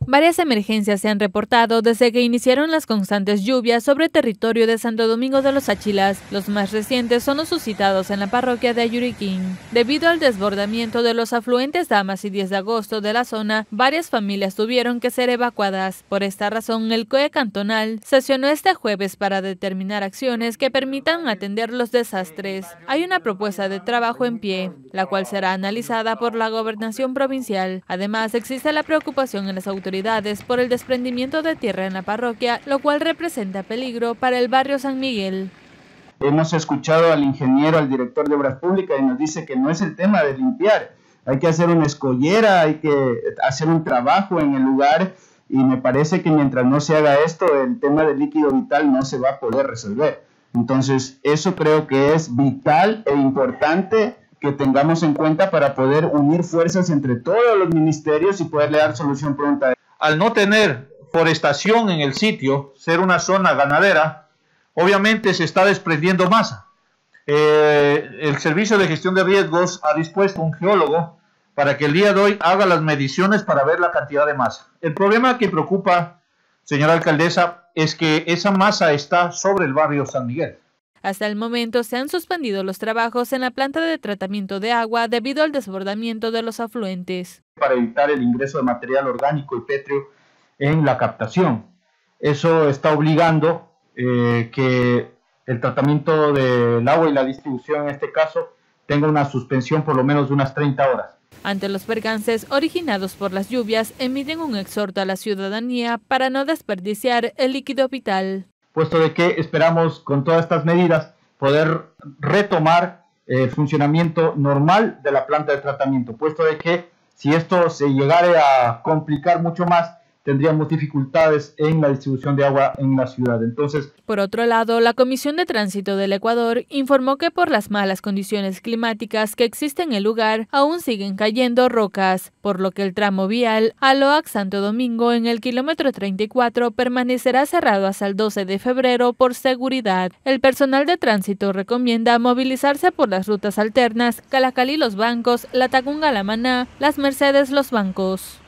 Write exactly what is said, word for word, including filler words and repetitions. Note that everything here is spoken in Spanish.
Varias emergencias se han reportado desde que iniciaron las constantes lluvias sobre territorio de Santo Domingo de los Áchilas. Los más recientes son los suscitados en la parroquia de Ayuriquín. Debido al desbordamiento de los afluentes Damas y diez de agosto de la zona, varias familias tuvieron que ser evacuadas. Por esta razón, el C O E cantonal sesionó este jueves para determinar acciones que permitan atender los desastres. Hay una propuesta de trabajo en pie, la cual será analizada por la gobernación provincial. Además, existe la preocupación en las autoridades por el desprendimiento de tierra en la parroquia, lo cual representa peligro para el barrio San Miguel. Hemos escuchado al ingeniero, al director de Obras Públicas, y nos dice que no es el tema de limpiar, hay que hacer una escollera, hay que hacer un trabajo en el lugar, y me parece que mientras no se haga esto, el tema del líquido vital no se va a poder resolver. Entonces, eso creo que es vital e importante que tengamos en cuenta para poder unir fuerzas entre todos los ministerios y poderle dar solución pronta. Al no tener forestación en el sitio, ser una zona ganadera, obviamente se está desprendiendo masa. Eh, el Servicio de Gestión de Riesgos ha dispuesto un geólogo para que el día de hoy haga las mediciones para ver la cantidad de masa. El problema que preocupa, señora alcaldesa, es que esa masa está sobre el barrio San Miguel. Hasta el momento se han suspendido los trabajos en la planta de tratamiento de agua debido al desbordamiento de los afluentes. Para evitar el ingreso de material orgánico y pétreo en la captación. Eso está obligando eh, que el tratamiento del agua y la distribución en este caso tenga una suspensión por lo menos de unas treinta horas. Ante los percances originados por las lluvias, emiten un exhorto a la ciudadanía para no desperdiciar el líquido vital. Puesto de que esperamos con todas estas medidas poder retomar el funcionamiento normal de la planta de tratamiento, puesto de que si esto se llegara a complicar mucho más, tendríamos dificultades en la distribución de agua en la ciudad. Entonces, por otro lado, la Comisión de Tránsito del Ecuador informó que por las malas condiciones climáticas que existen en el lugar, aún siguen cayendo rocas, por lo que el tramo vial Aloac-Santo Domingo en el kilómetro treinta y cuatro permanecerá cerrado hasta el doce de febrero por seguridad. El personal de tránsito recomienda movilizarse por las rutas alternas Calacalí Los Bancos, Latacunga La Maná, Las Mercedes Los Bancos.